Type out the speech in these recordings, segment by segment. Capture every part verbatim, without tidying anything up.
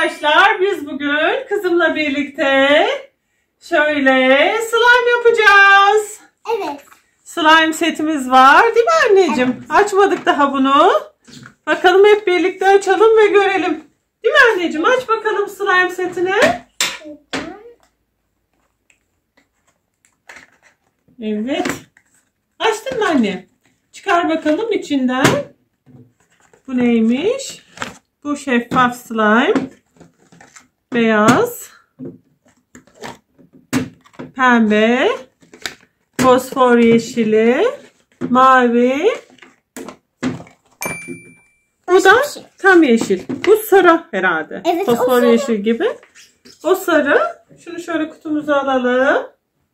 arkadaşlar, biz bugün kızımla birlikte şöyle slime yapacağız. Evet. Slime setimiz var değil mi anneciğim? Evet. Açmadık daha bunu. Bakalım hep birlikte açalım ve görelim. Değil mi anneciğim? Aç bakalım slime setini. Evet. Açtın mı anne? Çıkar bakalım içinden. Bu neymiş? Bu şeffaf slime. Beyaz. Pembe. Fosfor yeşili. Mavi. Bu da tam yeşil. Bu sarı herhalde. Evet, fosfor yeşil gibi. O sarı. Şunu şöyle kutumuza alalım.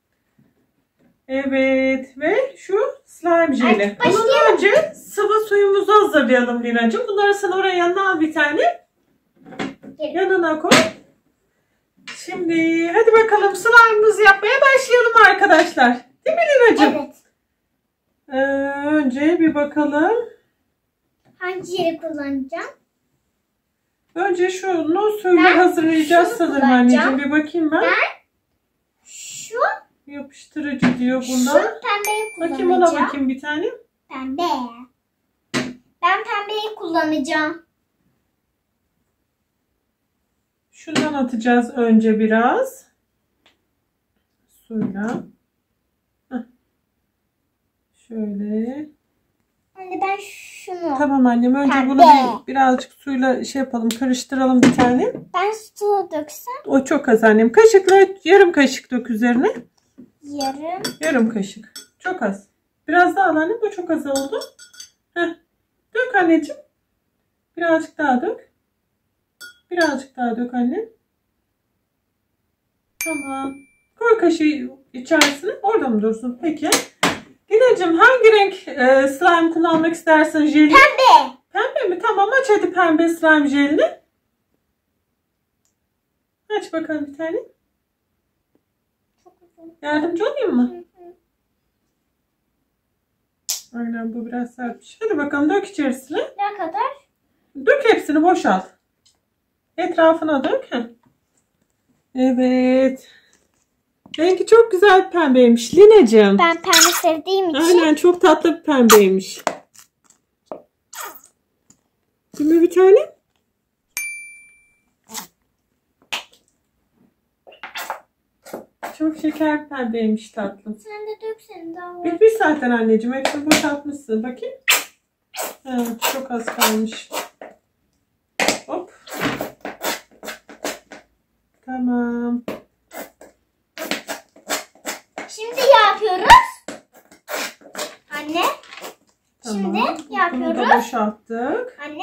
Evet ve şu slime jeli. Bundan önce sıvı suyumuzu hazırlayalım Lina'cığım. Bunları sen oraya yanına al bir tane. Evet. Yanına koy. Şimdi hadi bakalım slime'ımızı yapmaya başlayalım arkadaşlar. Değil mi Lina'cığım? Evet. Ee, önce bir bakalım. Hangi yeri kullanacağım? Önce şunu suyla hazırlayacağız sanırım anneciğim. Bir bakayım ben. Ben şu yapıştırıcı diyor buna. Şu pembeyi kullanacağım. Bakayım ona bakayım bir tane. Pembe. Ben pembeyi kullanacağım. Şundan atacağız önce biraz. Suyla. Heh. Şöyle. Anne ben şunu. Tamam annem. Önce pembe. bunu bir, birazcık suyla şey yapalım. Karıştıralım bir tane. Ben su döksem. O çok az annem. Kaşıkla yarım kaşık dök üzerine. Yarım. Yarım kaşık. Çok az. Biraz daha al annem. Bu çok az oldu. Heh. Dök anneciğim. Birazcık daha dök. Birazcık daha dök annem. Tamam. Koy kaşığı içerisine. Orada mı dursun? Peki. Lina'cığım hangi renk e, slime kullanmak istersin jeli? Pembe. Pembe mi? Tamam aç hadi pembe slime jelini. Aç bakalım bir tane. Yardımcı olayım mı? Aynen bu biraz sertmiş. Hadi bakalım dök içerisine. Ne kadar? Dök hepsini boşalt. Etrafına dök. Evet. Rengi çok güzel pembeymiş Lina'cığım. Ben pembe sevdiğim için. Aynen çok tatlı bir pembeymiş. Değil mi bir tane? Çok şeker bir pembeymiş tatlım. Sen de döksene daha. Bitmiş zaten anneciğim. Hepsini boşaltmışsın. Bakayım. Ha, çok az kalmış. Hop. Tamam. Şimdi yapıyoruz. Anne. Tamam. Şimdi yapıyoruz. Bunu da boşalttık. Anne.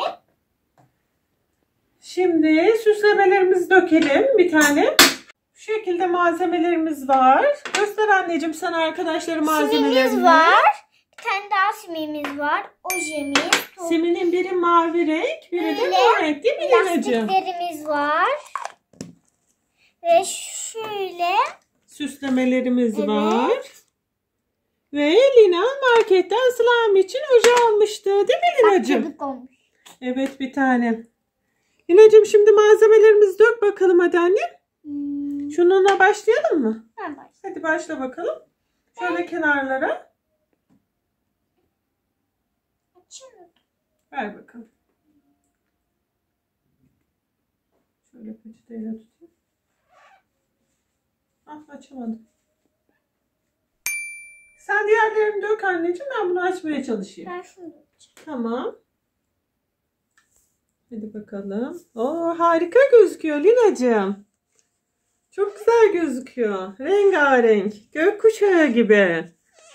Şimdi süslemelerimizi dökelim bir tane. Şu şekilde malzemelerimiz var. Göster anneciğim sana arkadaşları malzemelerini. Simimiz var. Bir tane daha simimiz var. Ojemiz. Siminin biri mavi renk, biri de mor renk değil mi Lina'cığım? Lastiklerimiz var. Ve şöyle. Süslemelerimiz Evet. var. Ve Lina marketten slime için oje almıştı. Değil mi Lina'cığım? Olmuş. Evet bir tane. Lina'cığım şimdi malzemelerimizi dök bakalım hadi annem. Hmm. Şununla başlayalım mı? Ben başlayayım. Hadi başla bakalım. Şöyle ben... kenarlara. Açıyorum. Ver bakalım. Şöyle peçeteyle tutayım. Ah açamadım. Sen diğerlerini dök anneciğim. Ben bunu açmaya çalışayım. Ben şunu dökeceğim. Tamam. Hadi bakalım. Oo, harika gözüküyor Lina'cığım. Çok güzel gözüküyor. Rengarenk. Gökkuşağı gibi.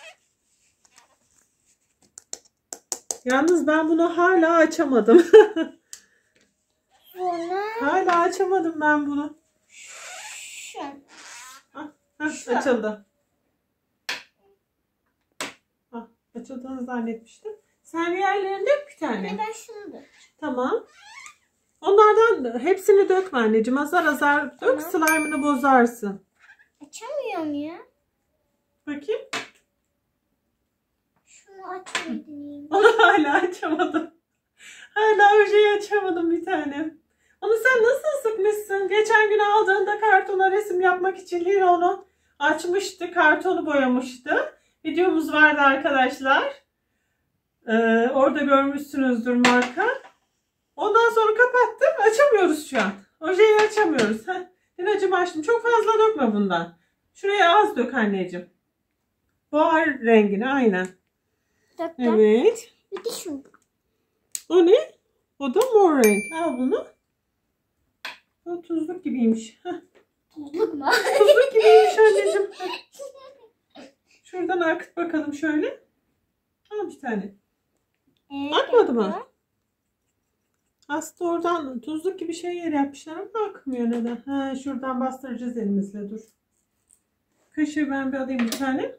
Yalnız ben bunu hala açamadım. Bunu. Hala açamadım ben bunu. Şu. Ah, ah, açıldı. Ah, açıldığını zannetmiştim. Sen diğerlerini dök bir tane. Anne ben şunu dökeceğim. Tamam. Onlardan hepsini dökme anneciğim. Azar azar dök. Tamam. Slime'ını bozarsın. Açamıyorum ya. Bakayım. Şunu açmayı deneyeyim. Onu hala açamadım. Hala ojeyi açamadım bir tane. Onu sen nasıl sık dökmüşsün. Geçen gün aldığında kartona resim yapmak için Lina onu açmıştı. Kartonu boyamıştı. Videomuz vardı arkadaşlar. Ee, orada görmüşsünüzdür marka. Ondan sonra kapattım. Açamıyoruz şu an. Ojeyi açamıyoruz. Heh. Lina'cığım açtım. Çok fazla dökme bundan. Şuraya az dök anneciğim. Buhar rengini aynen. Döktüm. Evet. Bir de şu. O ne? O da mor renk. Al bunu. O tuzluk gibiymiş. Heh. Tuzluk mu? Tuzluk gibiymiş anneciğim. Şuradan akıt bakalım şöyle. Al bir tane. Evet, Akmadı mı? yapıyorum. Aslında oradan tuzluk gibi şey yer yapmışlar ama akmıyor neden? Ha, şuradan bastıracağız elimizle, dur. Kaşığı ben bir alayım bir tane.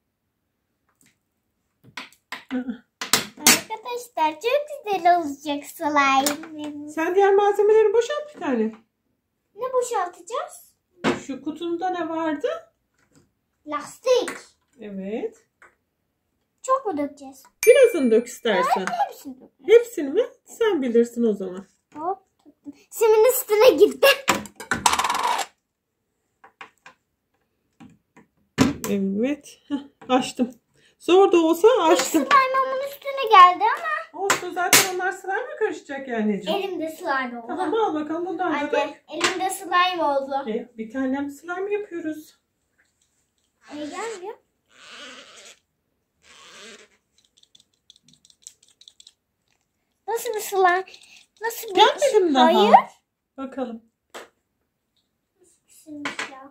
Arkadaşlar çok güzel olacak slime. Sen diğer malzemeleri boşalt bir tane. Ne boşaltacağız? Şu kutumda ne vardı? Lastik. Evet. Çok mu dökeceğiz? Birazını dök istersen. Hepsini dökeceğiz. Hepsini mi? Sen bilirsin o zaman. Hop. Simin üstüne gitti. Evet. Heh, açtım. Zor da olsa açtım. Slime'ımın üstüne geldi ama Olsun, zaten onlar slime'la karışacak ya anneciğim. elimde slime oldu. Tamam, al bakalım bundan da dök. Anne elimde slime oldu. E, bir tanem slime yapıyoruz. E, gelmiyor. Nasıl bir slime? Nasıl bir Gelmedim daha. Hayır. Bakalım. Pismiş ya.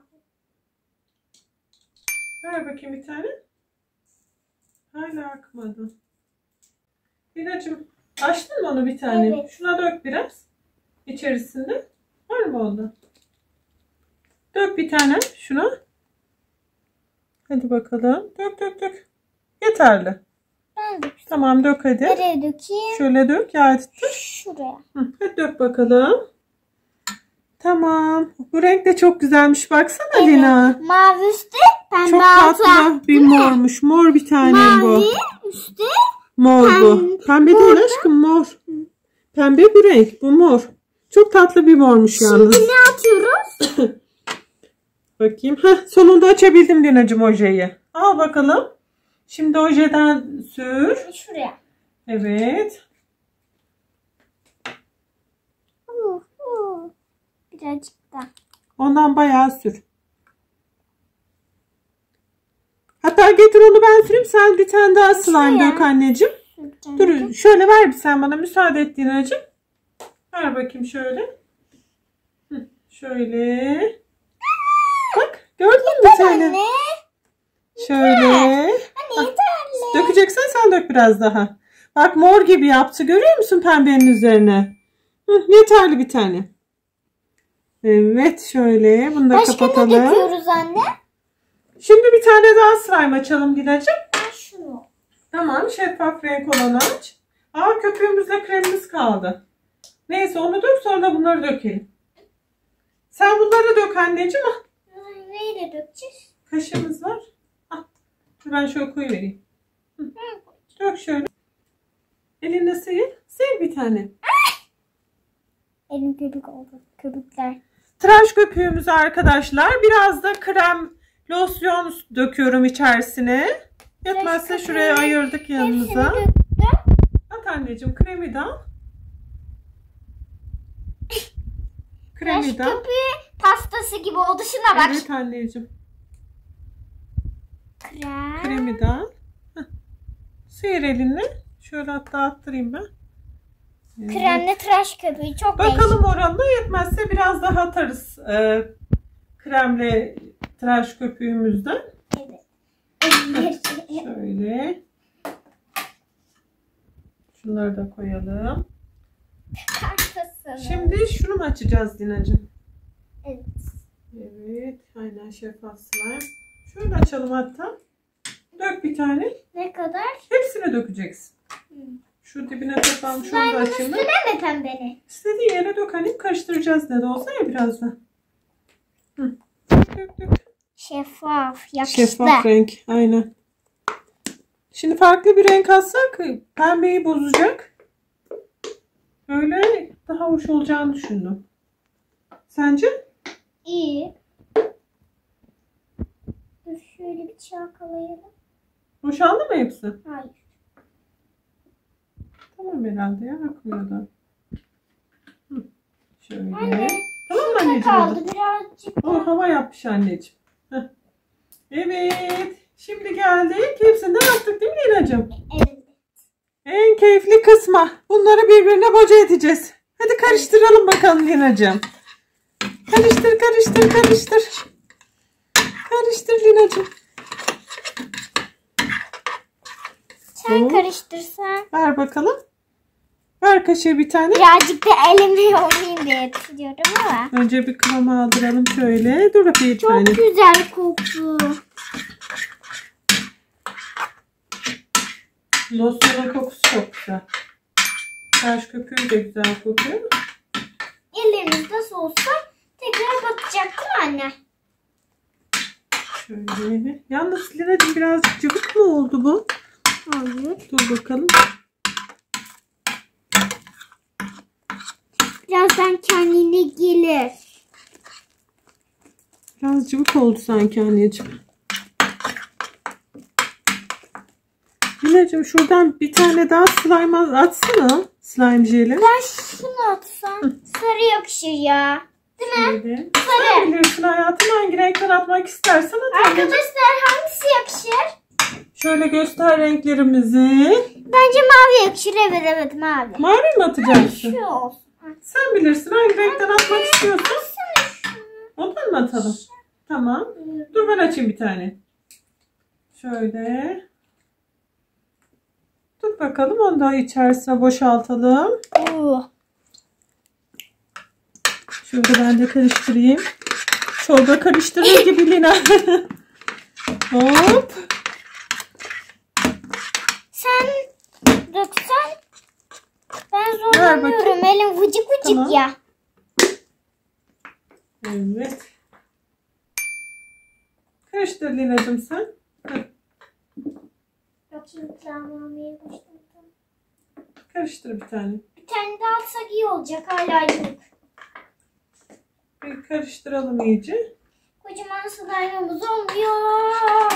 Ver bakayım bir tane. Hala akmadı. Lina'cığım, açtın mı onu bir tane? Evet. Şuna dök biraz. İçerisinde. Var mı onda? Dök bir tane şuna. Hadi bakalım. Dök dök dök. Yeterli. Ben de Tamam, dök hadi. nereye dökeyim? Şöyle dök. Ya, Şuraya. Hı, hadi dök bakalım. Tamam. Bu renk de çok güzelmiş. Baksana Evet. Lina. Mavi üstte, pembe Çok altta. tatlı bir mormuş. Mor bir tane bu. Mavi üstte. Mor bu. Pembe. Pembe değil aşkım, mor. Pembe bu renk. Bu mor. Çok tatlı bir mormuş yalnız. Şimdi ne atıyoruz? Bakayım. Heh, sonunda açabildim Lina'cığım ojeyi. Al bakalım. Şimdi ojeden sür. Şuraya. Evet. Uh, uh. Birazcık daha. Ondan bayağı sür. Hatta getir onu ben süreyim. Sen bir tane daha slime Şuraya. dök anneciğim. Süreceğim. Dur şöyle ver bir, sen bana müsaade et Lina'cığım. Ver bakayım şöyle. Hı, şöyle. Bak gördün mü bir tane? Anne. Şöyle. Anne yeterli. Dökeceksen sen dök biraz daha. Bak mor gibi yaptı. Görüyor musun pembenin üzerine? Hı, yeterli bir tane. Evet şöyle. Bunu da Başka kapatalım. ne döküyoruz anne? Şimdi bir tane daha slime açalım Lina'cığım. Ben şunu. Tamam, şeffaf renk olanı aç. Aa, köpüğümüzle kremimiz kaldı. Neyse onu dök, sonra da bunları dökelim. Sen bunları dök anneciğim. Ah, Neyle dökeceğiz? kaşığımız var. Ah, dur ben şöyle koyuvereyim. Hı. Dök şöyle. Elinle sıyır. Sıyır bir tane. Elim köpük oldu. Köpükler. Tıraş köpüğümüzü arkadaşlar. Biraz da krem, losyon döküyorum içerisine. Yetmezse köpüğü şuraya ayırdık yanımıza. Hepsini döktüm. At anneciğim, kremi de al. Tıraş Kremi de al. köpüğü pastası gibi oldu. Şuna bak. Evet anneciğim. Krem. Kremi de al. Heh. Sıyır elinle. Şöyle hatta attırayım ben. Evet. Kremli tıraş köpüğü. Çok Bakalım oranına, yetmezse biraz daha atarız. Ee, kremle tıraş köpüğümüzden. değişik. Şöyle. Şunları da koyalım. Pastası. Şimdi şunu mu açacağız Dinacığım? Evet. Evet. Aynen şeffaf slime. Şöyle açalım hatta. Dök bir tane. Ne kadar? Hepsini dökeceksin. Hı. Şu dibine toplam şunu da Slime'ın açayım. üstüne mi pembeni? İstediğin yere dök, hani karıştıracağız ne de olsa ya birazdan. Hı. Dök dök. Şeffaf. Yakıştı. Şeffaf renk. Aynen. Şimdi farklı bir renk alsak pembeyi bozacak. Böyle daha hoş olacağını düşündüm. Sence? İyi. Dur şöyle bir çalkalayalım. Boşaldı mı hepsi? Hayır. Tamam herhalde ya. Akmıyor da. Hı. Şöyle. Anne. Tamam mı Şurada anneciğim? kaldı hadi? birazcık. O hava yapmış anneciğim. Heh. Evet. Şimdi geldik. Hepsini de yaptık değil mi Lina'cığım? Evet. En keyifli kısma. Bunları birbirine boca edeceğiz. Hadi karıştıralım bakalım Lina'cığım. Karıştır karıştır karıştır. Karıştır Lina'cığım. Sen Hı. karıştırsan. Ver bakalım. Ver kaşığı bir tane. Birazcık da elimi yoğurayım diye düşünüyorum ama. Önce bir kıvama aldıralım şöyle. Dur bir Çok tane. güzel koktu. Losyonun kokusu çok güzel. Taş köpüğü de güzel kokuyor. Ellerimiz nasıl olsa tekrar batacak değil mi anne? Şöyle. Yalnız Lina'cığım birazcık cıvık mı oldu bu? Hayır. Dur bakalım. Birazdan kendine gelir. Biraz cıvık oldu sanki anneciğim. Lina'cığım şuradan bir tane daha slime atsana. Slime jeli. Ben şunu atsam sarı yakışır ya. Değil mi? Şöyle. Sarı. Sen bilirsin hayatım, hangi renkten atmak istersen at anneciğim. Arkadaşlar hangisi yakışır? Şöyle göster renklerimizi. Bence mavi yakışır. Evet evet mavi. Mavi mi atacaksın? Şu olsun. Sen bilirsin hangi renkten atmak istiyorsun. Atsana şunu. Ondan mı atalım? Tamam. Dur ben açayım bir tane. Şöyle. Dur bakalım, onu da içerisine boşaltalım. Oo. Şöyle ben de karıştırayım. Çorba karıştırır gibi Lina. Hop. Sen döksen ben Ver zorlanıyorum. bakayım. Elim vıcık vıcık Tamam. ya. Evet. Karıştır Lina'cığım sen. Heh. Bakayım kıvamlamaya başladım. Karıştır bir tane. Bir tane daha atsak iyi olacak. Hala yok. Bir karıştıralım iyice. Kocaman slime'ımız olmuyor.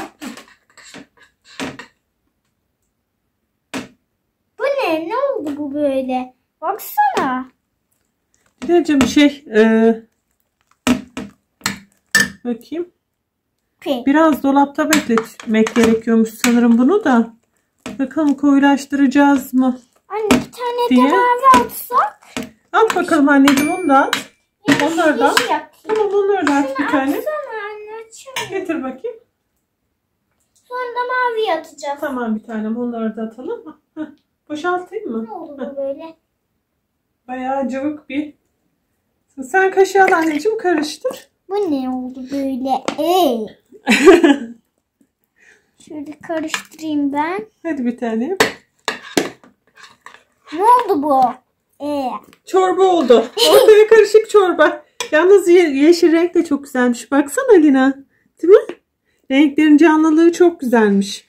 Bu ne? Ne oldu bu böyle? Baksana. Lina'cığım şey e, bakayım. Pe. Biraz dolapta bekletmek gerekiyormuş sanırım bunu da. Bakalım koyulaştıracağız mı Anne bir tane diye. de mavi atsak. At bakalım anneciğim, onu da at. Onları da at. Yeşil yapayım. Tamam, onları da at bir Şunu tane. atsana anne, açamıyorum. Getir bakayım. Sonra da mavi atacağız. Tamam bir tanem, onları da atalım mı? Heh. Boşaltayım mı? Ne oldu bu böyle? Bayağı cıvık bir. Sen kaşığı al anneciğim, karıştır. Bu ne oldu böyle? Ee. Şöyle karıştırayım ben. Hadi bir tane. Ne oldu bu? Ee. Çorba oldu. Ortaya karışık çorba. Yalnız ye- yeşil renk de çok güzelmiş. Baksana Lina. Değil mi? Renklerin canlılığı çok güzelmiş.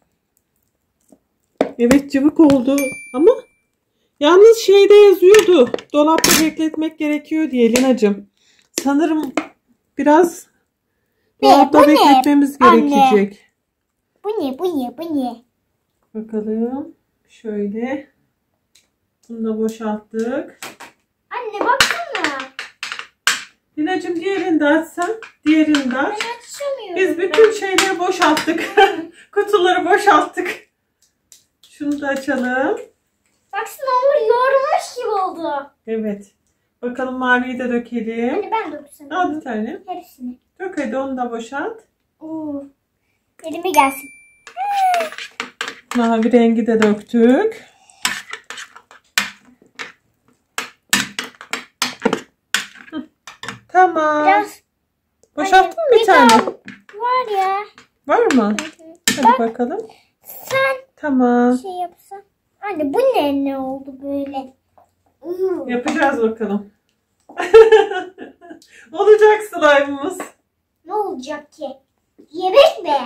Evet, cıvık oldu ama yalnız şeyde yazıyordu. Dolapta bekletmek gerekiyor diye Lina'cığım. Sanırım biraz dolapta bu ne? bekletmemiz Anne. gerekecek. Bu ne? Bu ne? Bu ne? Bakalım. Şöyle. Bunu da boşalttık. Anne baksana. Lina'cığım diğerini de açsan. Diğerini de Ben aç. açamıyorum. Biz bütün şeyleri boşalttık. Kutuları boşalttık. Şunu da açalım. Baksana onu yoğurmuş gibi oldu. Evet. Bakalım maviyi de dökelim. Anne ben döksem. Al bir tane. Hepsini. Dök hadi, onu da boşalt. Oo. Elime gelsin. Mavi rengi de döktük. Hı. Tamam. Biraz. Boşalttın mı bir bir tane? daha var ya. Var mı? Hadi Bak bakalım. sen Tamam. şey yapsan. Anne bu ne ne oldu böyle? Oo. Yapacağız bakalım. Olacak slime'ımız. Ne olacak ki? Yemek mi?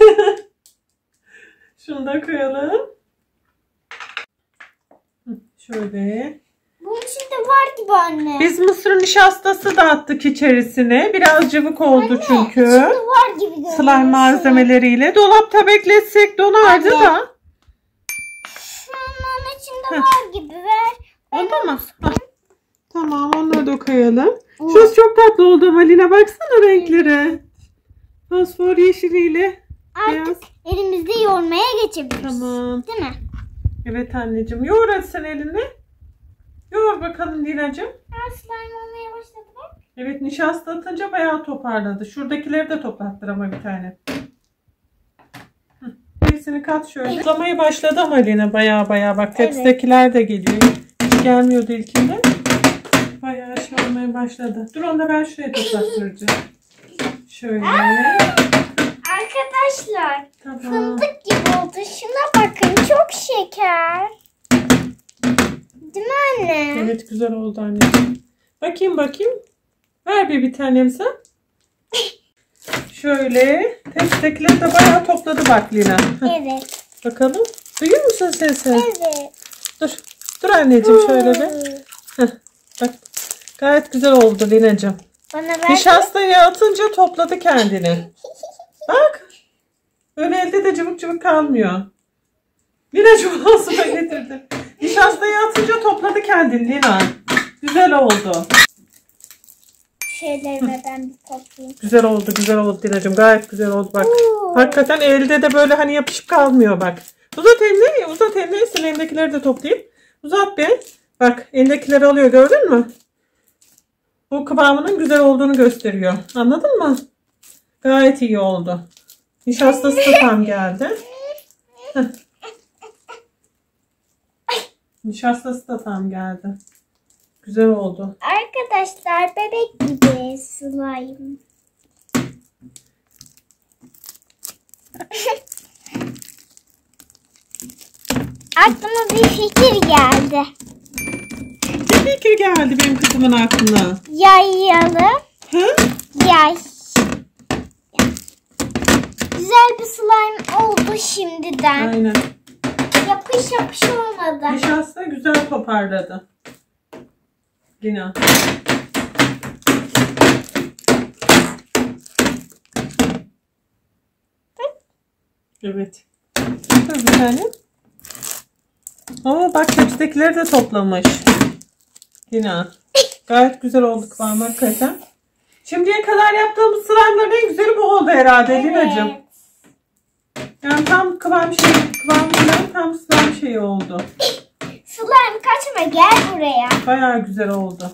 Şunu da koyalım. Hı, şöyle. Bunun içinde var gibi anne. Biz mısır nişastası da attık içerisine. Biraz cıvık oldu Anne, çünkü. içinde var gibi görünüyor. Slime malzemeleriyle. Dolapta bekletsek donardı Anne. da. Şunun içinde Heh. var gibi ver. Oldu mu? Hah. Tamam, onları da koyalım. Bu. Şurası çok tatlı oldu Malina. Baksana renklere. Fosfor yeşiliyle. Beyaz. Artık elimizde yoğurmaya geçebiliriz. Tamam. Değil mi? Evet anneciğim. Yoğur hadi sen elini. Yoğur bakalım Lina'cığım. Ha, slime olmaya başladı bak. Evet, nişasta atınca bayağı toparladı. Şuradakileri de toplattır ama bir tane. Hı. Hepsini kat şöyle. Toplamaya başladı ama Lina bayağı bayağı. Bak tepsidekiler de geliyor. Hiç gelmiyordu ilkinde. Bayağı şey olmaya başladı. Dur onu da ben şuraya toplattıracağım. Şöyle. Arkadaşlar Tamam. fındık gibi oldu. Şuna bakın, çok şeker. Değil mi anne? Evet, güzel oldu anneciğim. Bakayım bakayım. Ver bir bir tanem sen. Şöyle. Tepsidekileri de bayağı topladı bak Lina. Evet. Bakalım. Duyuyor musun sesi? Evet. Dur. Dur anneciğim şöyle bir. Heh, bak. Gayet güzel oldu Lina'cığım. Bana ver. Nişastayı atınca topladı kendini. Bak. Öyle elde de cıvık cıvık kalmıyor. Lina'cığım ağzıma getirdim. Nişastayı atınca topladı kendini Lina. Güzel oldu. Şeylerime ben bir toplayayım. Güzel oldu, güzel oldu Lina'cığım. Gayet güzel oldu bak. Oo. Hakikaten elde de böyle hani yapışıp kalmıyor bak. Uzat elini, uzat elini. Sen elindekileri de toplayayım. Uzat bir. Bak, elindekileri alıyor, gördün mü? Bu kıvamının güzel olduğunu gösteriyor. Anladın mı? Gayet iyi oldu. Nişastası da tam geldi. Heh. Nişastası da tam geldi. Güzel oldu. Arkadaşlar bebek gibi slime. Aklıma bir fikir geldi. Ne fikir geldi benim kızımın aklına? Yayalım. Hı? Yay. Güzel bir slime oldu şimdiden. Aynen. Yapış yapış olmadı. Nişasta güzel toparladı. Lina. Evet. Dur bir tane. Oo, bak tepsidekileri de toplamış. Lina. Gayet güzel oldu kıvam hakikaten. Şimdiye kadar yaptığımız slime'ların en güzeli bu oldu herhalde Evet. Lina'cığım. Yani tam kıvam şey, kıvamıyla tam slime şeyi oldu. Slime kaçma, gel buraya. Bayağı güzel oldu.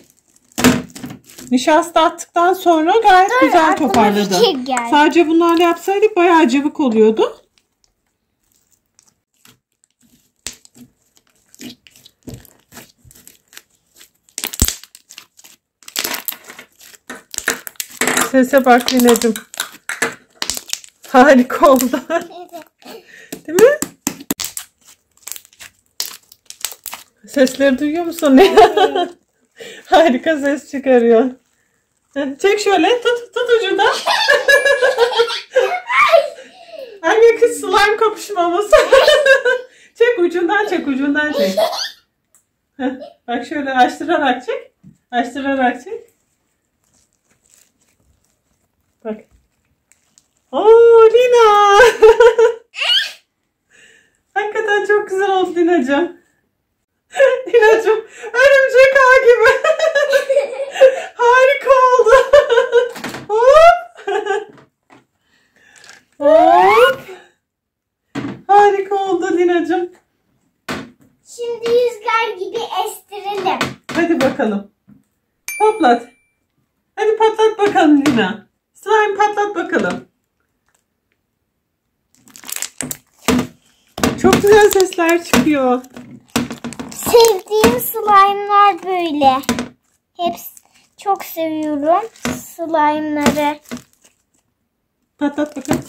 Nişasta attıktan sonra gayet Dur, güzel aklıma toparladı. fikir geldi. Sadece bunlarla yapsaydık bayağı cıvık oluyordu. Sese bak Lina'cığım. Harika oldu. Evet. Değil mi? Sesleri duyuyor musun? Evet. Harika ses çıkarıyor. Çek şöyle. Tut, tut ucundan. Anne kız slime kapışmamız. Çek ucundan çek ucundan çek. Heh, bak şöyle açtırarak çek. Açtırarak çek. Bak. Oo Lina. Hakikaten çok güzel oldu Lina'cığım. Lina'cığım örümcek ağ gibi. Harika oldu. Hop. Hop. Harika oldu Lina'cığım. Şimdi rüzgar gibi estirelim. Hadi bakalım. Patlat. Hadi patlat bakalım Lina. Slime patlat bakalım. Çok güzel sesler çıkıyor. Sevdiğim slime'lar böyle. Hepsi çok seviyorum slime'ları. Patlat bakalım.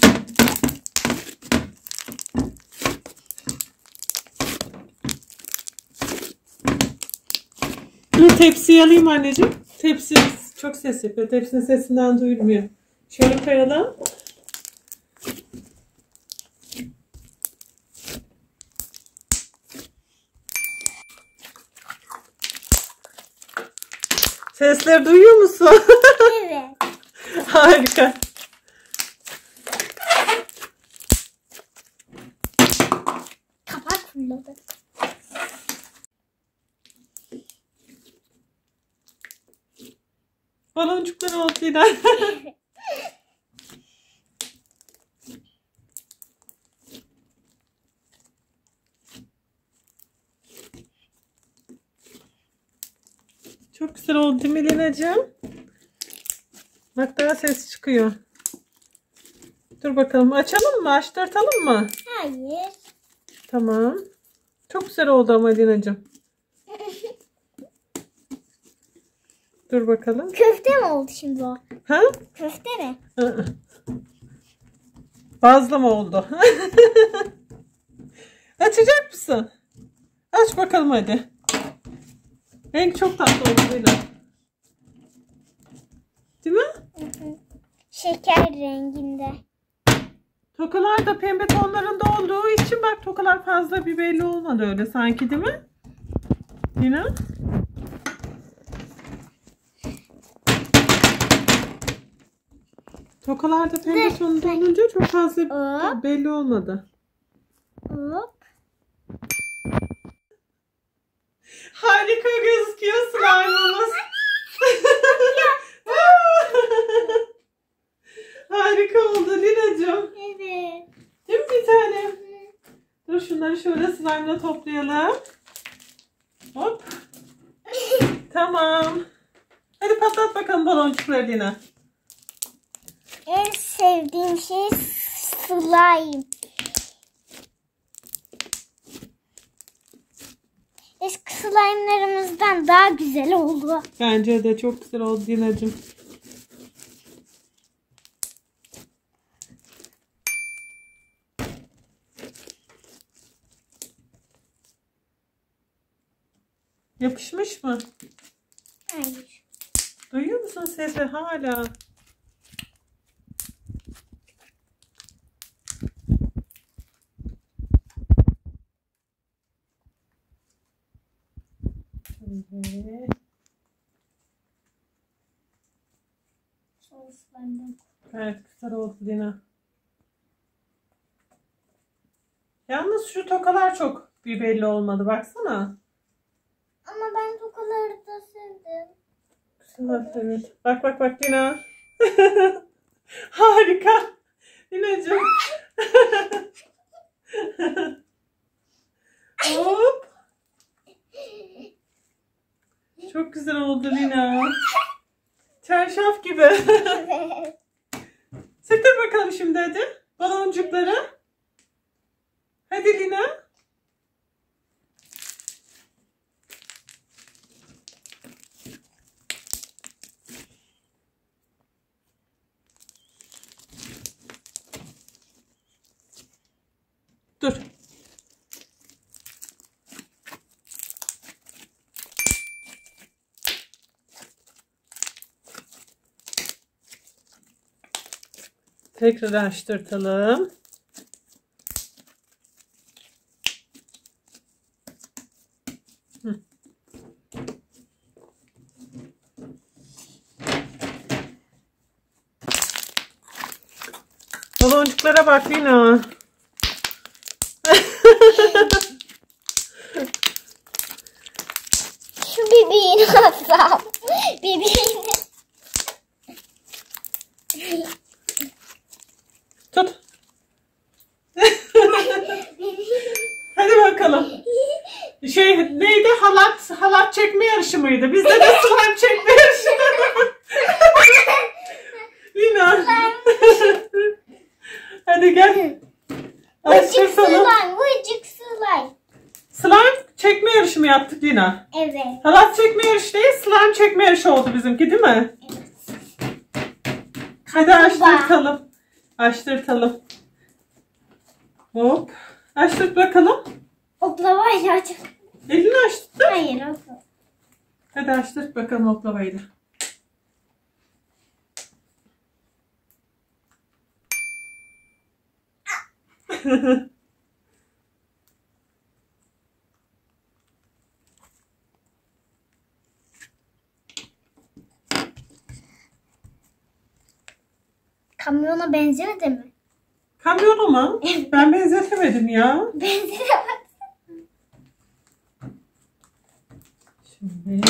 Dur tepsiyi alayım anneciğim. Tepsi çok ses yapıyor. Tepsinin sesinden duyulmuyor. Şöyle koyalım. Sesleri duyuyor musun? Evet. Harika. Kapak fırladı. Baloncuklar oldu yine. Çok güzel oldu değil mi Lina'cığım? Bak daha ses çıkıyor. Dur bakalım açalım mı? Açtırtalım mı? Hayır. Tamam. Çok güzel oldu ama Lina'cığım. Dur bakalım. Köfte mi oldu şimdi o? Ha? Köfte mi? Hı. Fazla mı oldu? Açacak mısın? Aç bakalım hadi. Renk çok tatlı oldu Lina. Değil mi? Hı hı. Şeker renginde. Tokalar da pembe tonlarında olduğu için bak tokalar fazla bir belli olmadı öyle sanki değil mi? Lina? Tokalar da pembe tonunda olunca çok fazla Hop. belli olmadı. Hop. Harika gözüküyor slime'ımız. Harika oldu Lina'cığım. Evet. Değil mi bir tane? Dur şunları şöyle slime'la toplayalım. Hop. Tamam. Hadi patlat bakalım baloncukları Lina. En sevdiğim şey slime. Eski slime'larımızdan daha güzel oldu. Bence de çok güzel oldu Lina'cığım. Yapışmış mı? Hayır. Duyuyor musun sesi hala? Evet. Evet güzel oldu Lina. Yalnız şu tokalar çok bir belli olmadı baksana. Ama ben tokaları da sevdim. Güzel evet. Bak bak bak Lina. Harika. Lina'cığım. Hop. Çok güzel oldu Lina. Çarşaf gibi. Evet. Sıktır bakalım şimdi hadi. Baloncukları. Hadi Lina. Dur. Tekrar açtırtalım. Hı. Baloncuklara bak Lina. Şu bebeğini atsam. Bebeğini. Tut. Hadi bakalım. Şey neydi? Halat halat çekme yarışı mıydı? Bizde de slime çekme yarışı. Lina. Hadi gel. Vıcık Açtırsana. slime. Vıcık slime. Slime çekme yarışı mı yaptık Lina? Evet. Halat çekme yarışı değil, slime çekme yarışı oldu bizimki değil mi? Evet. Hadi açtırtalım. Açtırtalım. Hop. Açtırt bakalım. Oklavayla açık. Elini açtı. Hayır oklava. Hadi açtırt bakalım oklavayı da. Kamyona benzemedi mi? Kamyona mı? Ben benzetemedim ya. Benzedi bak. Şimdi.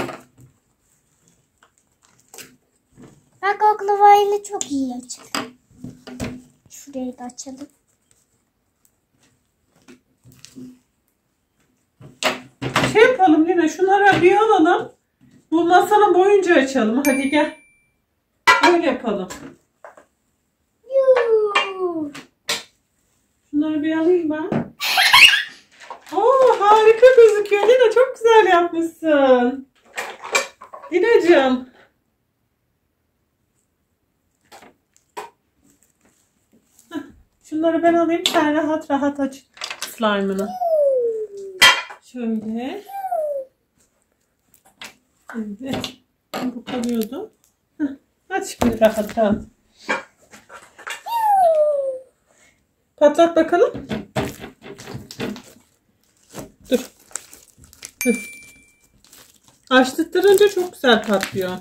Bak oklavayla çok iyi açıldı. Şurayı da açalım. Şey yapalım Lina, şunları bir alalım. Bu masanın boyunca açalım. Hadi gel. Böyle yapalım. Yuuu. Şunları bir alayım ben. Oo, harika gözüküyor. Lina çok güzel yapmışsın. Lina'cığım. Heh, şunları ben alayım. Sen rahat rahat aç slime'ını. Şöyle. Evet. Bu kalıyordu. Heh, aç şimdi rahat rahat. Patlat bakalım. Dur. Heh. Açtırınca çok güzel patlıyor.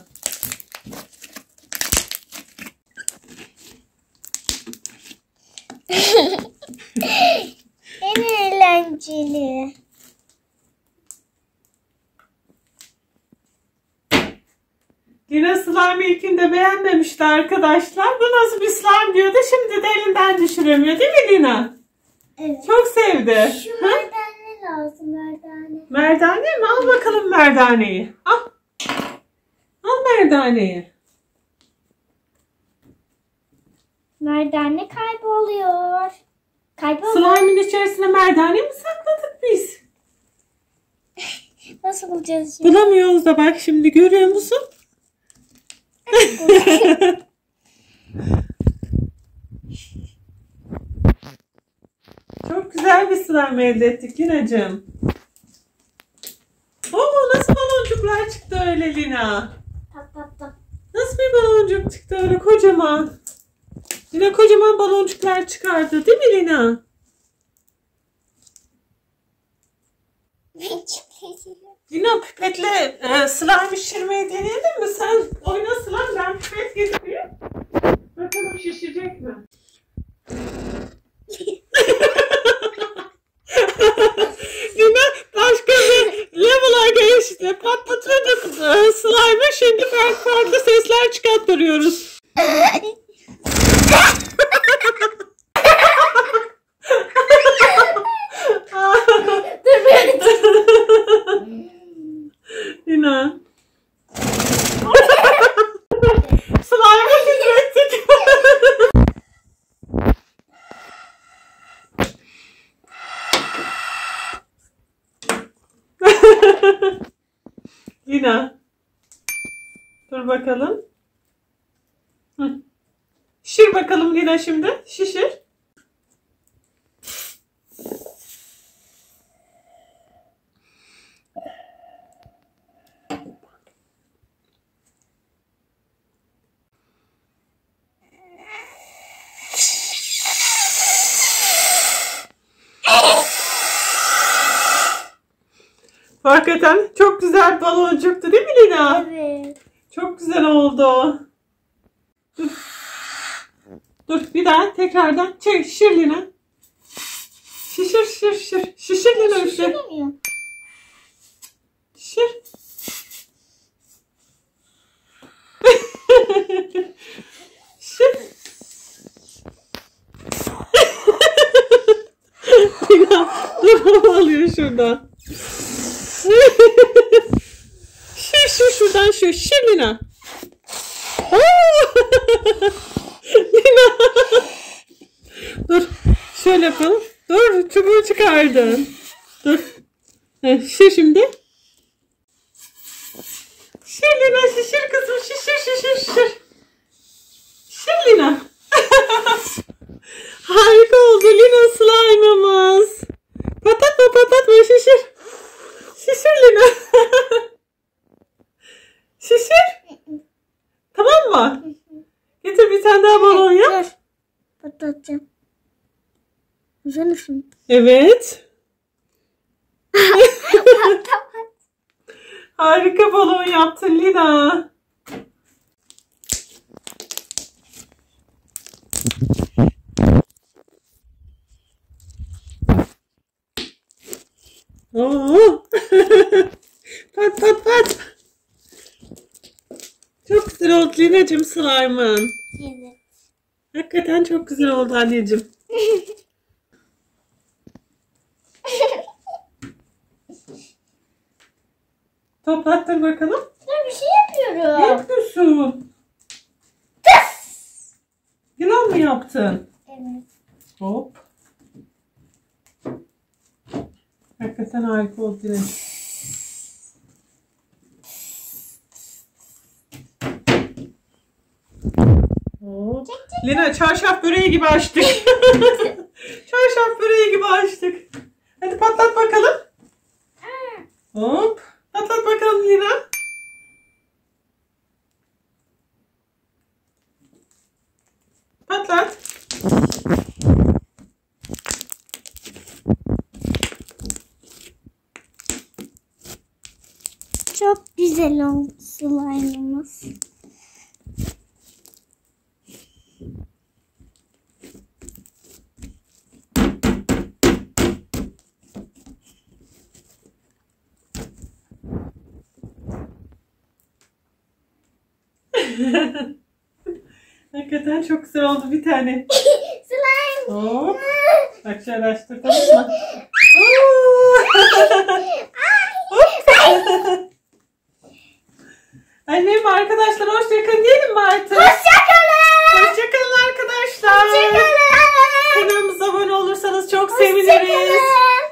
En eğlenceli. Lina slime ilkinde beğenmemişti arkadaşlar. Bu nasıl bir slime diyordu. Şimdi de elinden düşüremiyor değil mi Lina? Evet. Çok sevdi. Şu Ha? merdane lazım merdane. Merdane mi? Al bakalım merdaneyi. Al. Al merdaneyi. Merdane kayboluyor. Kayboluyor. Slime'in içerisine merdane mi sakladık biz? Nasıl bulacağız şimdi? Bulamıyoruz da bak şimdi görüyor musun? Çok güzel bir slime elde ettik Lina'cığım. Oo, nasıl baloncuklar çıktı öyle Lina? Patlattım. Nasıl bir baloncuk çıktı öyle kocaman? Lina kocaman baloncuklar çıkardı değil mi Lina? Lina pipetle e, slime şişirmeyi denedin mi? Sen oyna slime, ben pipet getireyim. Bakalım şişecek mi? Lina başka bir level'a geçti. Patlatıyorduk e, slime'ı, şimdi farklı farklı sesler çıkarttırıyoruz. Lina. Slime'ı titrettik. Lina. Dur bakalım. Hı. Şişir bakalım Lina şimdi. Şişir. Hakikaten çok güzel baloncuktu değil mi Lina? Evet. Çok güzel oldu. Dur. Dur bir daha tekrardan. Çek, şişir Lina. Şişir şişir şişir. Şişir Lina üfle. Şişiremiyor. Şişir. Şişir. Lina dur, hava alıyor şuradan. Şişir şişir şuradan şu. Şişir Lina. Lina. Dur. Şöyle yapalım. Dur. Çubuğu çıkardın. Dur. Şişir şimdi. Şişir Lina. Şişir kızım. Şişir şişir şişir. Şişir Lina. Harika oldu Lina slime'ımız. Patlatma patlatma şişir. Şişir Lina. Şişir. Tamam mı? Getir bir tane daha balon yap. Dur. Patlatacağım. Güzel misin? Evet. Harika balon yaptın Lina. pat pat. Çok güzel oldu Lina'cığım slime'ın. Evet. Hakikaten çok güzel oldu anneciğim. Toplattır bakalım. Ben bir şey Ne yapıyorum. yapıyorsun? Yılan mı yaptın? Evet. Hop. Hakikaten harika oldu Lina. Hop. Lina çarşaf böreği gibi açtık. Çarşaf böreği gibi açtık. Hadi patlat bakalım. Hop. Patlat bakalım Lina. Patlat. Çok güzel oldu slime'ımız. Hakikaten çok güzel oldu bir tane. Slime. Hop. Bak şöyle açtır, tamam mı? Annem arkadaşlar hoşçakalın diyelim mi artık? Hoşçakalın. Hoşçakalın arkadaşlar. Hoşçakalın. Kanalımıza abone olursanız çok Hoşçakalın. seviniriz.